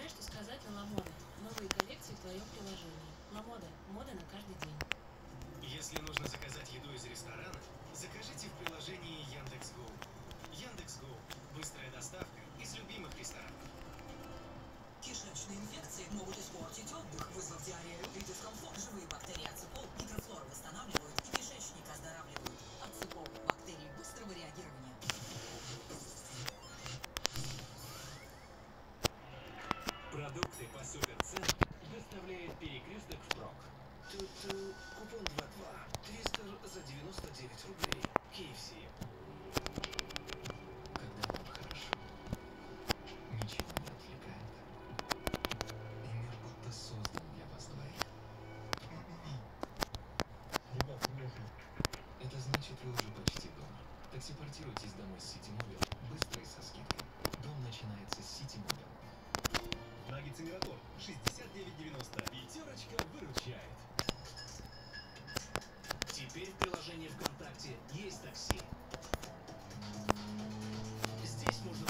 Выбирай, что сказать на Ламода. Новые коллекции в твоем приложении. Ламода. Мода на каждый день. Если нужно заказать еду из ресторана, закажите в приложении Яндекс.Гоу. Яндекс.Гоу. Быстрая доставка из любимых ресторанов. Кишечные инфекции могут испортить отдых, вызвав диарею и дискомфорт. Живые бактерии ацетол микрофлору восстанавливают и кишечник оздоравливают. Ацетол. Бактерии быстрого реагирования. Продукты по суперценам доставляет Перекресток впрок. Тут купон 2-2. Твистер за 99 рублей. KFC. Когда вам хорошо, ничего не отвлекает. И мир будто создан для вас двоих. Ребят, приехали. Это значит, вы уже почти дома. Таксипортируйтесь домой с Ситимобил. Быстро и со скидкой. Дом начинается с Ситимобил. Наггетсы Мираторг 69,90. Пятерочка выручает. Теперь в приложении ВКонтакте есть такси. Здесь можно